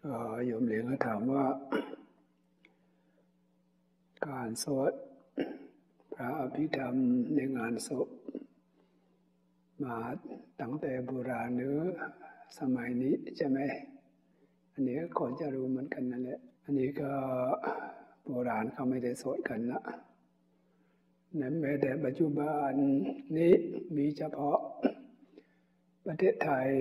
โยมเหลียงเขาถามว่าการสวดพระอภิธรรมในงานศพมาตั้งแต่โบราณหรือสมัยนี้ใช่ไหมอันนี้ก็ควรจะรู้เหมือนกันนั่นแหละอันนี้ก็โบราณเขาไม่ได้สวดกันนะนั้นแม้แต่ปัจจุบันนี้มีเฉพาะประเทศไทย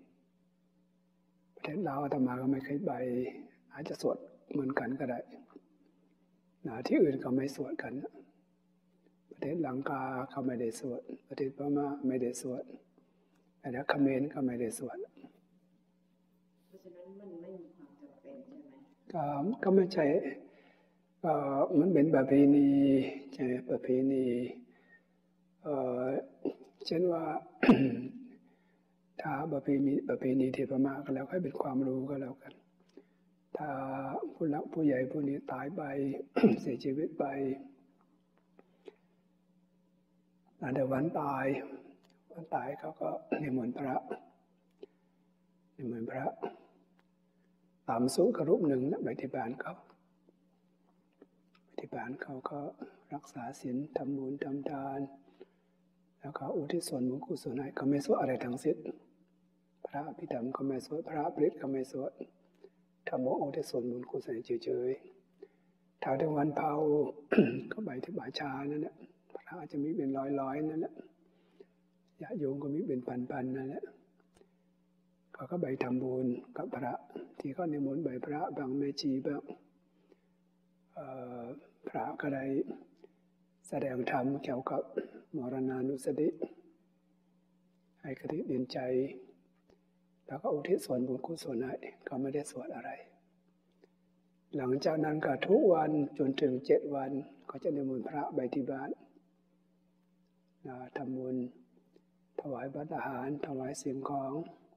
ประเทศลาวอาตมาก็ไม่เคยไปอาจจะสวดเหมือนกันก็ได้ที่อื่นก็ไม่สวดกันประเทศลังกาเขาไม่ได้สวดประเทศพม่าไม่ได้สวดแล้วเขมรก็ไม่ได้สวดเพราะฉะนั้นมันไม่มีความจำเป็นใช่ไหมก็ไม่ใช่มันเป็นประเพณีใช่ประเพณีเช่นว่า ถ้าประเพณีที่พม่าก็แล้วให้เป็นความรู้ก็แล้วกันถ้าผู้หลักผู้ใหญ่ผู้นี้ตายไป เสียชีวิตไปแต่วันตายเขาก็นิมนต์พระตามสุขรูปหนึ่งนะไปที่บ้านเขาก็รักษาศีลทำบุญทำทานแล้วก็อุทิศส่วนบุญกุศลให้เขาไม่สวดอะไรทั้งสิ้นพระอภิธรรมก็ไม่สวดพระปริตก็ไม่สวดทำอุทิศส่วนบุญกุศลเฉยๆถ้าถึงวันเผา ก็ไปที่ป่าช้านั่นแหละพระจะมีเป็นร้อยนั่นแหละญาติโยมก็มีเป็นพันนั่นแหละเขาก็ไปทำบุญกับพระที่เขานิมนต์ไปพระบางแม่ชีบางพระก็ได้แสดงธรรมเกี่ยวกับมรณานุสติให้คติเด่นใจแล้วก็อุทิศส่วนบุญกุศลให้เขาไม่ได้สวดอะไรหลังจากนั้นก็ทุกวันจนถึง7 วันก็จะนิมนต์พระไปที่บ้านทำบุญถวายภัตตาหารถวายสิ่งของ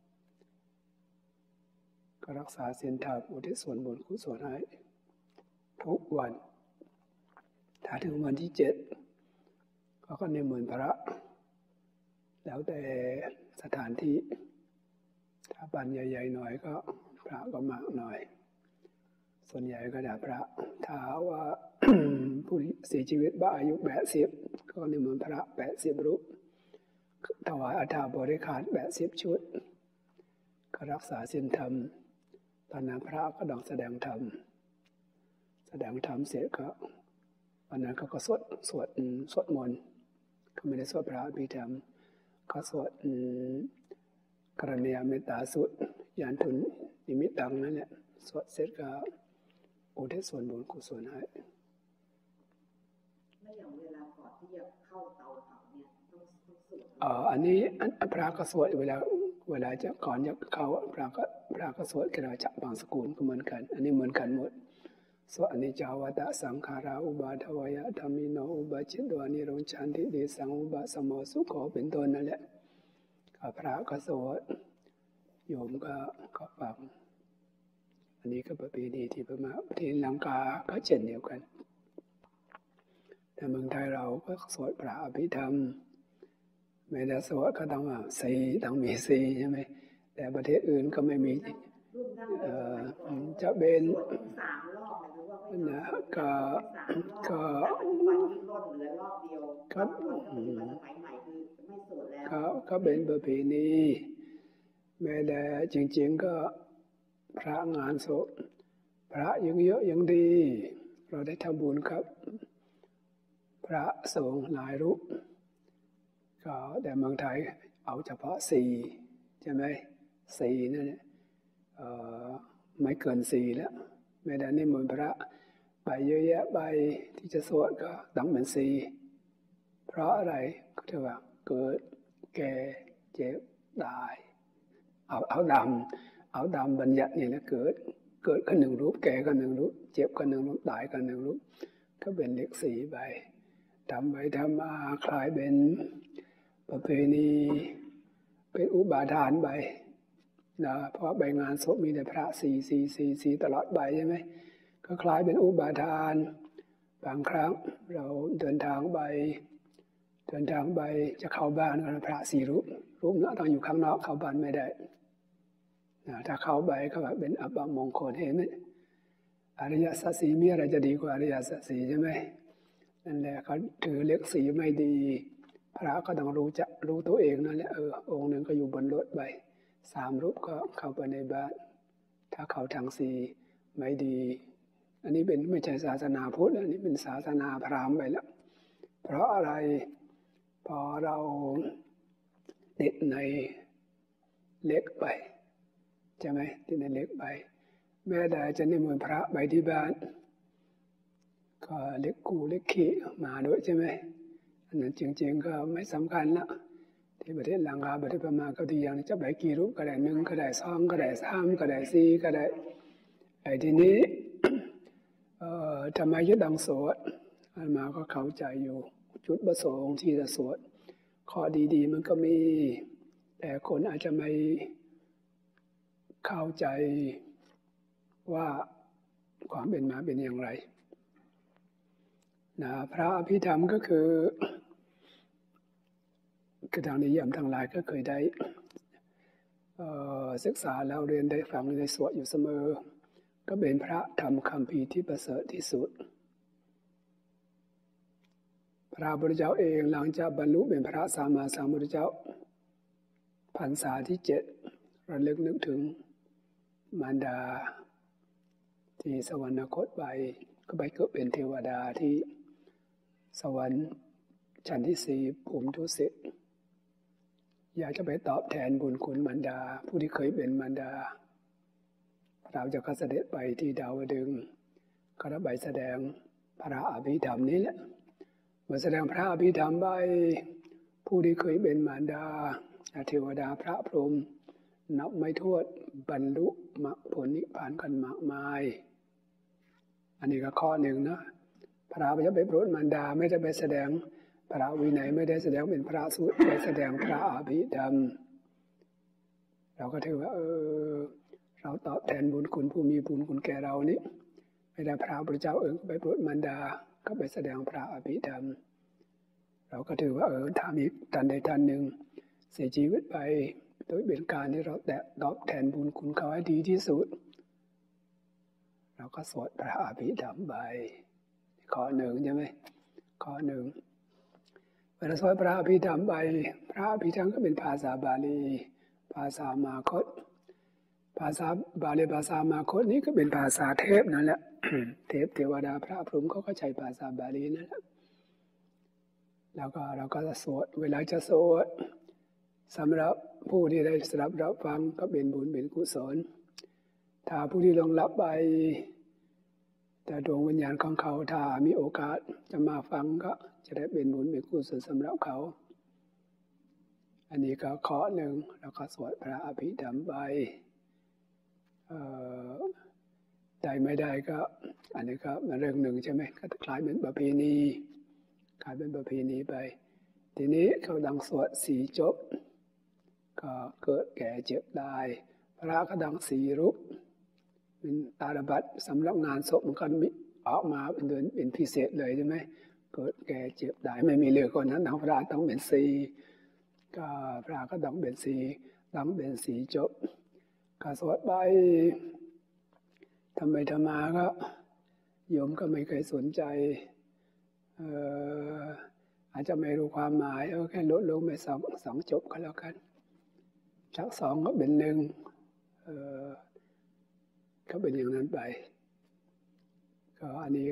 ก็รักษาศีลธรรมอุทิศส่วนบุญกุศลให้ทุกวันถ้าถึงวันที่7ก็นิมนต์พระแล้วแต่สถานที่ถ้าบ้านใหญ่ๆหน่อยก็พระก็มากหน่อยส่วนใหญ่ก็ได้พระถ้าว่า ผู้เสียชีวิตบ้าอายุ80ก็นิมนต์พระ80รูปถวายอัฐบริขาร80ชุดก็รักษาศีลธรรมตอนนั้นพระก็ต้องแสดงธรรมเสร็จก็วันนั้นก็สวดมนต์เขาไม่ได้สวดพระอภิธรรมก็สวดกรณียเมตตาสุตยานทุนนิมิตตังนั่นแหละสวดเสร็จก็อุทิศส่วนบุญกุศลให้ไม่อย่างเวลาก่อนที่จะเข้าเตาเผาเนี่ยต้องสวดอันนี้พระก็สวดเวลาจะก่อนจะเข้าพระก็สวดกระจับบางสกุลก็เหมือนกันอันนี้เหมือนกันหมดสวดอนิจจาวัฏสังขาราอุบาทวยะธรรมิโนอุบาจิตวานิโรธชันติเดสังอุบาสโมสุโขเป็นต้นนั่นแหละพระก็สวดโยมก็ฟังอันนี้ก็ประเพณีที่พม่าที่ลังกาก็เช่นเดียวกันแต่เมืองไทยเราก็สวดพระอภิธรรมไม่ได้สวดก็ต้องต้องมี4ใช่ไหมแต่ประเทศอื่นก็ไม่มีจะเป็น 3 รอบนะก็ก็เป็นประเพณีแม้แต่จริงๆก็พระงานศพพระยังเยอะยังดีเราได้ทำบุญครับพระสงฆ์หลายรูปก็แต่เมืองไทยเอาเฉพาะ4ใช่ไหม4นั่นแหละไม่เกิน4แล้วไม่ได้นิมนต์พระไปเยอะแยะไปที่จะสวดก็ต้องเป็น4เพราะอะไรก็ถือว่าเกิดแก่เจ็บตายเอาดำบัญญัตินี่แหละเกิดก็1รูปแก่ก็1รูปเจ็บก็1รูปตายก็1รูปก็เป็นเลข4ไปทำไปทำมาคล้ายเป็นประเพณีเป็นอุบาทานไปนะเพราะใบงานศพมีแต่พระ4ตลอดใบใช่ไหมก็คล้ายเป็นอุบาทานบางครั้งเราเดินทางไปจะเข้าบ้านก็พระ4รูปนึงต้องอยู่ข้างนอกเข้าบ้านไม่ได้ถ้าเข้าไปก็แบบเป็นอัปมงคลเห็นไหมอริยสัจสี่มีอะไรจะดีกว่าอริยสัจสี่ใช่ไหมนั่นแหละเขาถือเลขสี่ไม่ดีพระก็ต้องรู้ตัวเองนั่นแหละองค์หนึ่งก็อยู่บนรถไป3 รูปก็เข้าไปในบ้านถ้าเขาทางสี่ไม่ดีอันนี้เป็นไม่ใช่ศาสนาพุทธอันนี้เป็นศาสนาพราหมณ์ไปแล้วเพราะอะไรพอเราติดในเล็กไปใช่ไหมติดในเล็กไปแม้แต่จะนิมนต์พระไปที่บ้านก็เล็กกูเล็กขี้มาด้วยใช่ไหมอันนั้นจริงๆก็ไม่สำคัญละที่ประเทศลังกาประเทศพม่าก็ดีอย่างจะไปกี่รูปก็ได้1ก็ได้2ก็ได้3ก็ได้4ก็ได้ไอ้ทีนี้ทำไมจะต้องสวดอาตมาก็เข้าใจอยู่จุดประสงค์ที่จะสวดข้อดีๆมันก็มีแต่คนอาจจะไม่เข้าใจว่าความเป็นมาเป็นอย่างไรพระอภิธรรมก็คือทางนิยมทั้งหลายก็เคยได้ศึกษาแล้วเรียนได้ฟังได้สวดอยู่เสมอก็เป็นพระธรรมคัมภีร์ที่ประเสริฐที่สุดพระพุทธเจ้าเองหลังจากบรรลุเป็นพระสัมมาสัมพุทธเจ้าพรรษาที่7ระลึกนึกถึงมารดาที่สวรรคตไปก็ไปเกิดเป็นเทวดาที่สวรรค์ชั้นที่4ภูมิทุสิตอยากจะไปตอบแทนบุญคุณมารดาผู้ที่เคยเป็นมารดาเราจะเสด็จไปที่ดาวดึงส์ก็ได้ไปแสดงพระอภิธรรมนี้แหละเมื่อแสดงพระอภิธรรมไปผู้ที่เคยเป็นมารดาเทวดาพระพรหมนับไม่ถ้วนบรรลุมรรคผลนิพพานกันมากมายอันนี้ก็ข้อหนึ่งนะพระจะไปโปรดมารดาไม่ได้ไปแสดงพระวินัยไม่ได้แสดงเป็นพระสูตรไปแสดงพระอภิธรรมเราก็ถือว่าเราตอบแทนบุญคุณผู้มีบุญคุณแก่เรานี้ไม่ได้พระพุทธเจ้าไปโปรดมารดาก็ไปแสดงพระอภิธรรมเราก็ถือว่าถ้ามีท่านใดท่านหนึ่งเสียชีวิตไปโดยเป็นการที่เราตอบแทนบุญคุณเขาให้ดีที่สุดเราก็สวดพระอภิธรรมไปข้อหนึ่งใช่ไหมข้อหนึ่งเวลาสวดพระอภิธรรมไปพระอภิธรรมก็เป็นภาษาบาลีภาษามาคตภาษาบาลีภาษามาคตนี้ก็เป็นภาษาเทพนั่นแหละ เทพเทวดาพระพรหมเขาก็ใช้ภาษาบาลีนั่นแหละแล้วก็เราก็จะสวดเวลาจะสวดสำหรับผู้ที่ได้สดับรับฟังก็เป็นบุญเป็นกุศลถ้าผู้ที่ลงลับไปแต่ดวงวิญญาณของเขาถ้ามีโอกาสจะมาฟังก็จะได้เป็นบุญเป็นกุศลสำหรับเขาอันนี้ก็ข้อหนึ่งแล้วก็สวดพระอภิธรรมไปได้ไม่ได้ก็อันนี้ก็เรื่องหนึ่งใช่ไหมก็คล้ายเป็นประเพณีกลายเป็นประเพณีไปทีนี้เขาดังสวด4 จบก็เกิดแก่เจ็บตายพระก็ดัง4 รูปเป็นตาลบัตรสำหรับงานศพมันก็ออกมาเป็นพิเศษเลยใช่ไหมเกิดแก่เจ็บตายไม่มีเหลือคนนั้นดังพระต้องเป็น4ก็พระก็ต้องเป็น4ต้องเป็น4 จบก็สวดไปทำไมธรรมาก็โยมก็ไม่เคยสนใจอาจจะไม่รู้ความหมายแค่ลดลงไป2 จบก็แล้วกันจาก2ก็เป็น1ก็เป็นอย่างนั้นไปก็อันนี้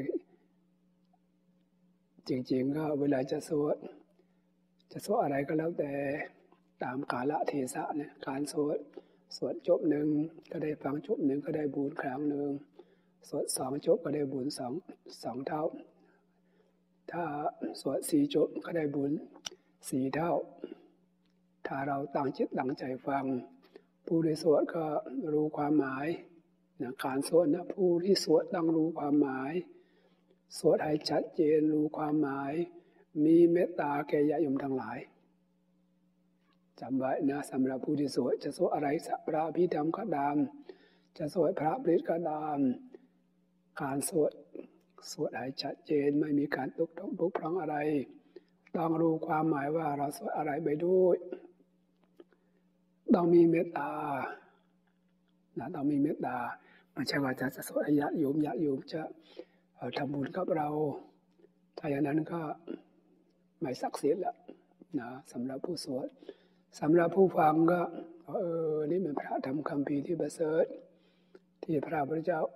จริงๆก็เวลาจะสวดอะไรก็แล้วแต่ตามกาลเทศะเนี่ยการสวดจบ1ก็ได้ฟังจบ1ก็ได้บุญครั้งหนึ่งสวด2 จบก็ได้บุญ2 เท่าถ้าสวด4 จบก็ได้บุญ4 เท่าถ้าเราตั้งจิตตั้งใจฟังผู้ที่สวดก็รู้ความหมายนะการสวดนะผู้ที่สวดต้องรู้ความหมายสวดให้ชัดเจนรู้ความหมายมีเมตตาแก่ญาติโยมทั้งหลายจำไว้นะสำหรับผู้ที่สวดจะสวดอะไรพระอภิธรรมก็ตามจะสวดพระปริตก็ตามการสวดให้ชัดเจนไม่มีการตุกต้องบุกพร่องอะไรต้องรู้ความหมายว่าเราสวดอะไรไปด้วยต้องมีเมตตานะต้องมีเมตตาไม่ใช่ว่าจะสวดญาติโยมจะทำบุญกับเราถ้าอย่างนั้นก็ไม่ศักดิ์สิทธิ์แล้วนะสำหรับผู้สวดสำหรับผู้ฟังก็นี่เป็นพระธรรมคัมภีร์ที่ประเสริฐที่พระพุทธเจ้า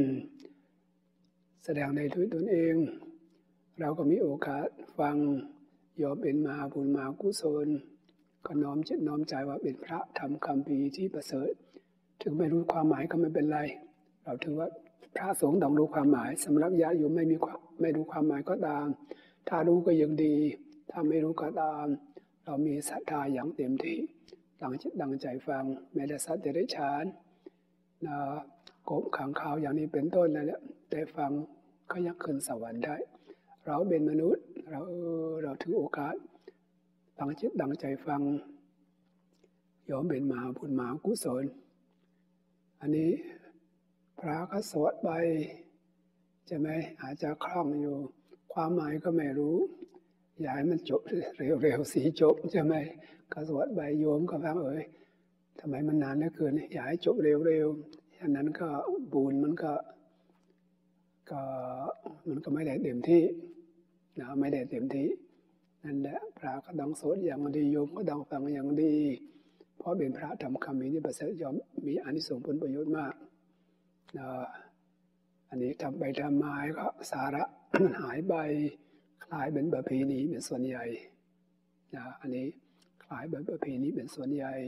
แสดงในด้วยตนเองเราก็มีโอกาสฟังยอมเป็นมหาบุญมหากุศลก็น้อมจิตน้อมใจว่าเป็นพระธรรมคัมภีร์ที่ประเสริฐถึงไม่รู้ความหมายก็ไม่เป็นไรเราถือว่าพระสงฆ์ต้องรู้ความหมายสำหรับญาติโยมไม่รู้ความหมายก็ตามถ้ารู้ก็ยังดีถ้าไม่รู้ก็ตามเรามีศรัทธาอย่างเต็มที่ตั้งจิตตั้งใจฟังไม่ได้สัตว์เดรัจฉานนะกบขังข่าวอย่างนี้เป็นต้นนั่นแหละแต่ฟังก็ยังขึ้นสวรรค์ได้เราเป็นมนุษย์เราถือโอกาสตั้งจิตตั้งใจฟังยอมเป็นมหาบุญมหากุศลอันนี้พระก็สวดไปใช่ไหมอาจจะคล่องอยู่ความหมายก็ไม่รู้อยากให้มันจบเร็วๆสีจบใช่ไหมก็สวดไปโยมก็ฟังทำไมมันนานเหลือเกินอยากให้จบเร็วๆฉะนั้นก็บุญมันก็ไม่ได้เต็มที่นะไม่ได้เต็มที่นั่นแหละพระก็ต้องสวดอย่างดีโยมก็ต้องฟังอย่างดีเพราะเป็นพระธรรมคำนี้ประเสริฐยอมมีอานิสงส์ผลประโยชน์มากนะอันนี้ทำไปทำมาก็สาระมันหายไปคล้ายเป็นประเพณีเป็นส่วนใหญ่นะอันนี้คล้ายเป็นประเพณีเป็นส่วนใหญ่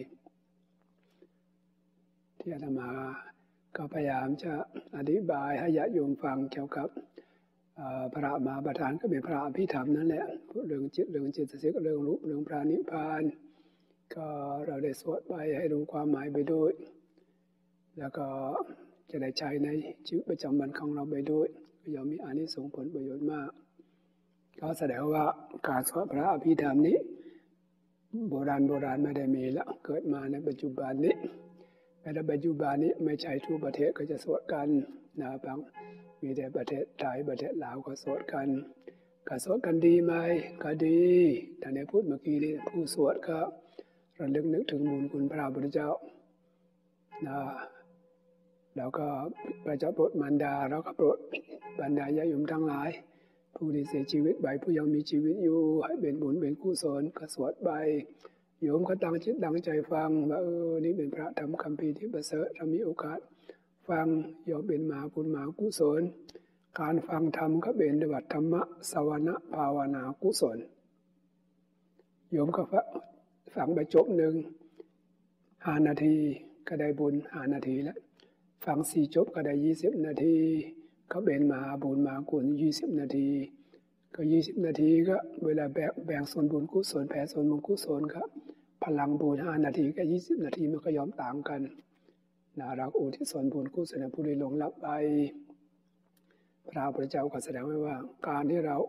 ที่อาตมาก็พยายามจะอธิบายให้ญาติโยมฟังเกี่ยวกับพระมหาประธานก็เป็นพระอภิธรรมนั่นแหละเรื่องจิตเรื่องเจตสิกเรื่องรูปเรื่องพระนิพพานก็เราได้สวดไปให้รู้ความหมายไปด้วยแล้วก็จะได้ใช้ในชีวิตประจำวันของเราไปด้วยก็ย่อมมีอานิสงส์ผลประโยชน์มากก็แสดงว่าการสวดพระอภิธรรมนี้โบราณไม่ได้มีแล้วเกิดมาในปัจจุบันนี้ในปัจจุบันนี้ไม่ใช่ทุกประเทศก็จะสวดกันนะบางมีแต่ประเทศไทยประเทศลาวก็สวดกันดีไหมก็ดีแต่ในพูดเมื่อกี้นี้ผู้สวดก็ระลึกนึกถึงบุญคุณพระพุทธเจ้านะแล้วก็พระเจ้าโปรดมารดาแล้วก็โปรดบรรดาญาโยมทั้งหลายผู้ที่เสียชีวิตไปผู้ยังมีชีวิตอยู่ให้เป็นบุญเป็นกุศลก็สวดไปโยมก็ตั้งจิตตั้งใจฟังว่านี่เป็นพระธรรมคัมภีร์ที่ประเสริฐเรามีโอกาสฟังย่อมเป็นมหาบุญมหากุศลการฟังธรรมก็เป็นด้วยธรรมะสวนะภาวนากุศลโยมก็ฟังไปจบหนึ่ง5 นาทีก็ได้บุญ5 นาทีแล้วฟัง4จบก็ได้20 นาทีก็เป็นมหาบุญมหากุศล20 นาทีก็20 นาทีก็เวลาแบ่งส่วนบุญกุศลแผ่ส่วนบุญกุศลครับพลังบุญ5 นาทีกับ20 นาทีมันก็ยอมต่างกันนะเราอุทิศส่วนบุญกุศลผู้ได้ล่วงลับไปพระพุทธเจ้าก็แสดงไว้ว่าการที่เรา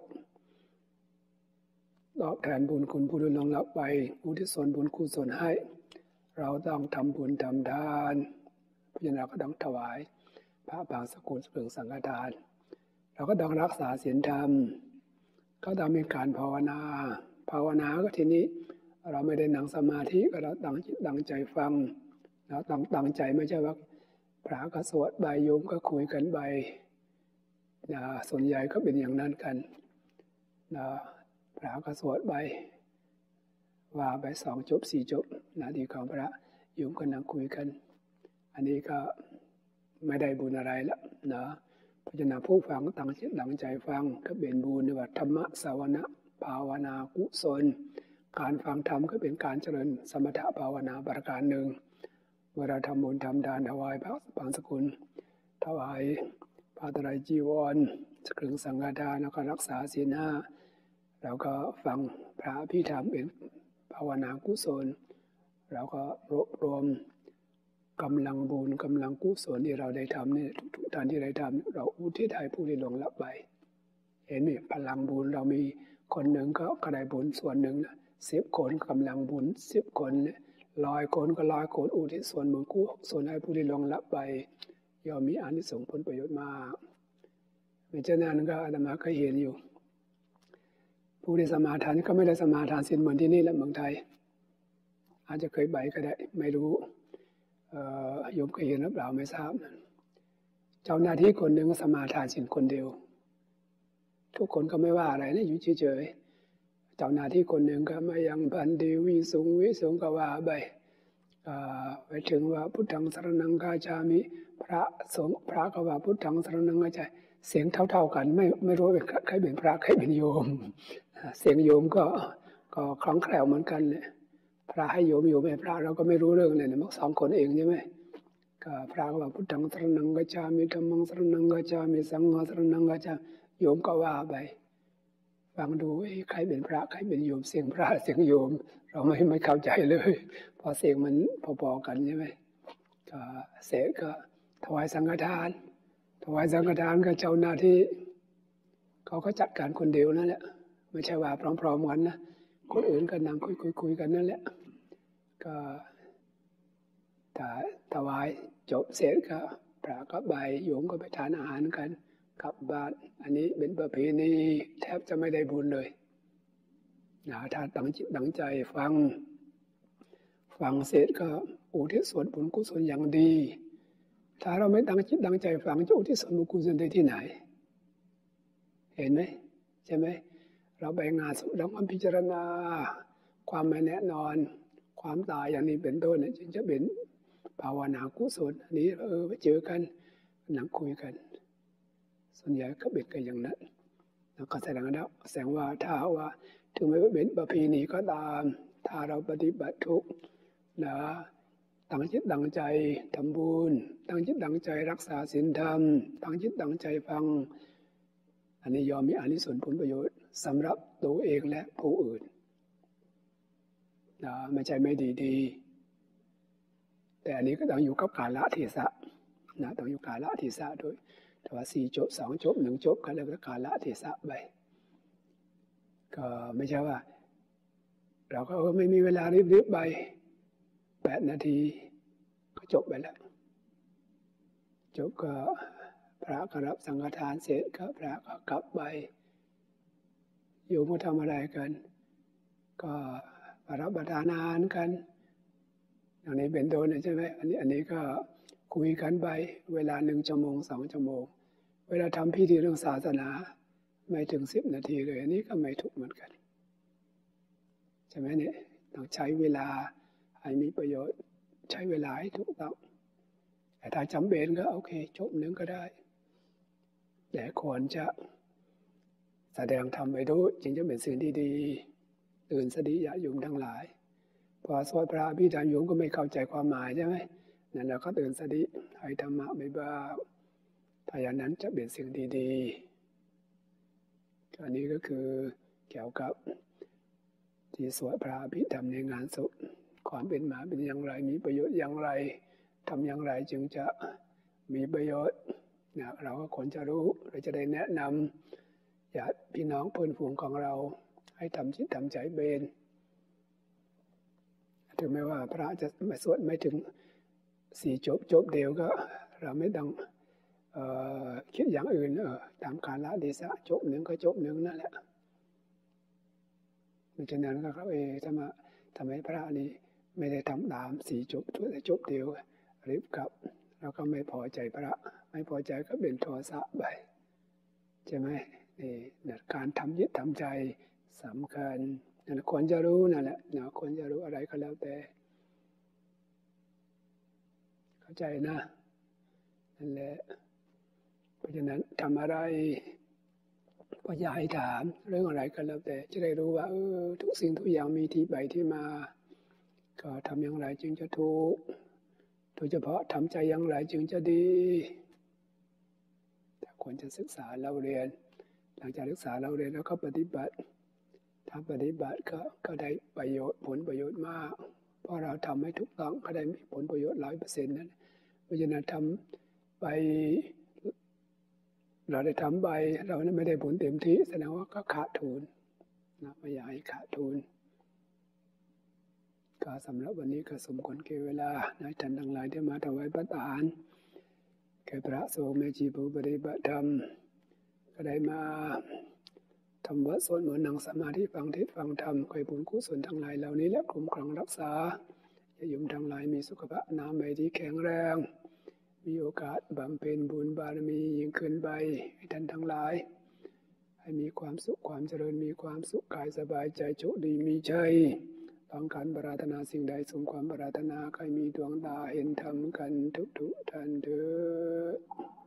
ตอบแทนบุญคุณผู้ได้ล่วงลับไปอุทิศส่วนบุญกุศลให้เราต้องทำบุญทำทานเพราะฉะนั้นเราก็ต้องถวายพระบางสกุลเครื่องสังฆทานเราก็ต้องรักษาศีลธรรมก็ต้องมีการภาวนาก็ทีนี้เราไม่ได้นั่งสมาธิก็เราตั้งจิตตั้งใจฟังเราตั้งใจไม่ใช่ว่าพระก็สวดใบโยมก็คุยกันใบส่วนใหญ่ก็เป็นอย่างนั้นกันพระก็สวดใบว่าไป2 จบ 4 จบนาทีของพระโยมก็นั่งคุยกันอันนี้ก็ไม่ได้บุญอะไรแล้วนะเพราะฉะนั้นผู้ฟังตั้งจิตตั้งใจฟังก็เป็นบุญในว่าธรรมะสวนะภาวนากุศลการฟังธรรมก็เป็นการเจริญสมถะภาวนาประการหนึ่งเมื่อเราทำบุญทำทานถวายพระบางสกุลถวายผ้าไตรจีวรเครื่องสังฆทานแล้วก็รักษาศีล 5แล้วก็ฟังพระอภิธรรมเป็นภาวนากุศลแล้วก็รวมกำลังบุญกำลังกุศลที่เราได้ทำเนี่ยทุกท่านที่ได้ทำเราอุทิศให้ผู้ที่ล่วงลับไปเห็นไหมพลังบุญเรามีคนหนึ่งก็ได้บุญส่วนหนึ่งนะ10 คนกำลังบุญ10 คน100 คนก็100 คนอุทิศส่วนบุญกุศลให้ผู้ที่ล่วงลับไปย่อมมีอานิสงส์ผลประโยชน์มากไม่เช่นนั้นก็อาตมาเคยเห็นอยู่ผู้ที่สมาทานก็ไม่ได้สมาทานศีลเหมือนที่นี่และเมืองไทยอาจจะเคยไปก็ได้ไม่รู้โยมเคยเห็นหรือเปล่าไม่ทราบเจ้าหน้าที่คนหนึ่งสมาทานศีลคนเดียวทุกคนก็ไม่ว่าอะไรนะอยู่เฉยๆเจ้าหน้าที่คนหนึ่งก็มายังพันเดวิสุงก็ว่าไปถึงว่าพุทธังสรณังคาจามิพระสงฆ์พระก็ว่าพุทธังสรณังคาจาเสียงเท่ากันไม่รู้เป็นใครเป็นพระใครเป็นโยมเสียงโยมก็คล่องแคล่วเหมือนกันเลยพระให้โยมให้พระเราก็ไม่รู้เรื่องเลยนะมักสองคนเองใช่ไหมก็พระก็ว่าพุทธังสรณังคาจามิธัมมังสรณังคาจามิสังฆังสรณังคาจามิโยมก็ว่าไปฟังดูใครเป็นพระใครเป็นโยมเสียงพระเสียงโยมเราไม่เข้าใจเลยพอเสียงมันพอๆกันใช่ไหมก็เสร็จก็ถวายสังฆทานก็เจ้าหน้าที่เขาก็จัดการคนเดียวนั่นแหละไม่ใช่ว่าพร้อมๆกันนะคนอื่นก็นั่งคุยกันนั่นแหละก็ถวายจบเสร็จก็พระก็ไปโยมก็ไปทานอาหารกันกลับบ้านอันนี้เป็นประเพณีแทบจะไม่ได้บุญเลยถ้าตั้งจิตตั้งใจฟังเสร็จก็อุทิศส่วนบุญกุศลอย่างดีถ้าเราไม่ตั้งจิตตั้งใจฟังจะอุทิศส่วนบุญกุศลได้ที่ไหนเห็นไหมใช่ไหมเราไปงานศพแล้วมันพิจารณาความไม่แน่นอนความตายอย่างนี้เป็นต้นเนี่ยจึงจะเป็นภาวนากุศลอันนี้ไปเจอกันนั่งคุยกันส่วนใหญ่ก็เป็นกันอย่างนั้นแล้วก็แสดงว่าถ้าว่าถึงแม้ว่าเป็นประเพณีก็ตามถ้าเราปฏิบัติทุกนะตั้งจิตตั้งใจทำบุญตั้งจิตตั้งใจรักษาศีลธรรมตั้งจิตตั้งใจฟังอันนี้ยอมมีอานิสงส์ผลประโยชน์สำหรับตัวเองและผู้อื่นนะไม่ใช่ไม่ดีแต่อันนี้ก็ต้องอยู่กับกาลเทศะนะต้องอยู่กาลเทศะด้วยแต่ว่า4 จบ 2 จบ 1 จบก็เรียกว่ากาลเทศะไปก็ไม่ใช่ว่าเราก็ไม่มีเวลารีบไป8 นาทีก็จบไปแล้วจบก็พระก็รับสังฆทานเสร็จก็พระก็กลับไปโยมก็ทำอะไรกันก็รับประทานอาหารกันอย่างนี้เป็นต้นใช่ไหมอันนี้ก็คุยกันไปเวลา1 ชั่วโมง 2 ชั่วโมงเวลาทำพิธีเรื่องศาสนาไม่ถึง10 นาทีเลยอันนี้ก็ไม่ถูกเหมือนกันใช่ไหมเนี่ยต้องใช้เวลาให้มีประโยชน์ใช้เวลาให้ถูกต้องแต่ถ้าจำเป็นก็โอเคจบ1ก็ได้แต่ควรจะแสดงธรรมไปด้วยจึงจะเป็นสิ่งที่ดีตื่นสติญาติโยมทั้งหลายพอสวดพระอภิธรรมโยมก็ไม่เข้าใจความหมายใช่ไหมนั่นเราก็ตื่นสติให้ธรรมะไปบ้างถ้าอย่างนั้นจะเป็นสิ่งดีๆอันนี้ก็คือเกี่ยวกับที่สวดพระอภิธรรมในงานศพความเป็นมาเป็นอย่างไรมีประโยชน์อย่างไรทำอย่างไรจึงจะมีประโยชน์เราก็ควรจะรู้เราจะได้แนะนำญาติพี่น้องเพื่อนฝูงของเราให้ทำจิตทำใจเบนถึงแม้ว่าพระจะมาสวดไม่ถึง4 จบเดียวก็เราไม่ต้องคิดอย่างอื่นตามกาลเทศะจบ1ก็จบ1นั่นแหละดังนั้นก็ครับทำไมพระนี่ไม่ได้ทำตาม4 จบแต่จบเดียวรีบกลับแล้วก็ไม่พอใจพระไม่พอใจก็เป็นโทสะไปใช่ไหมนี่การทำจิตทำใจสำคัญนั่นควรจะรู้นั่นแหละควรจะรู้อะไรก็แล้วแต่เข้าใจนะนั่นแหละเพราะฉะนั้นทำอะไรก็อย่าให้ถามเรื่องอะไรก็แล้วแต่จะได้รู้ว่าทุกสิ่งทุกอย่างมีที่ไปที่มาก็ทำอย่างไรจึงจะถูกโดยเฉพาะทำใจอย่างไรจึงจะดีแต่ควรจะศึกษาเราเรียนหลังจากศึกษาเราเรียนแล้วก็ปฏิบัติถ้าปฏิบัติก็ได้ประโยชน์ผลประโยชน์มากเพราะเราทำให้ถูกต้องก็ได้ผลประโยชน์100%นั้นเพราะฉะนั้นทำไปเราได้ทำไปเราไม่ได้ผลเต็มที่แสดงว่าก็ขาดทุนไม่อยากให้ขาดทุนก็สำหรับวันนี้ก็สมควรแก่เวลาในท่านทั้งหลายที่มาถวายพระทานแก่พระสงฆ์แม่ชีผู้ปฏิบัติธรรมก็ได้มาทำวัดสวดมนต์นั่งสมาธิฟังเทศน์ฟังธรรมขอให้บุญกุศลทั้งหลายเหล่านี้และคุ้มครองรักษาโยมทั้งหลายมีสุขภาพนามัยที่แข็งแรงมีโอกาสบำเพ็ญบุญบารมียิ่งขึ้นไปให้ท่านทั้งหลายให้มีความสุขความเจริญมีความสุขกายสบายใจโชคดีมีชัยต้องการปรารถนาสิ่งใดสมความปรารถนาใครมีดวงตาเห็นธรรมกันทุกท่านเถิด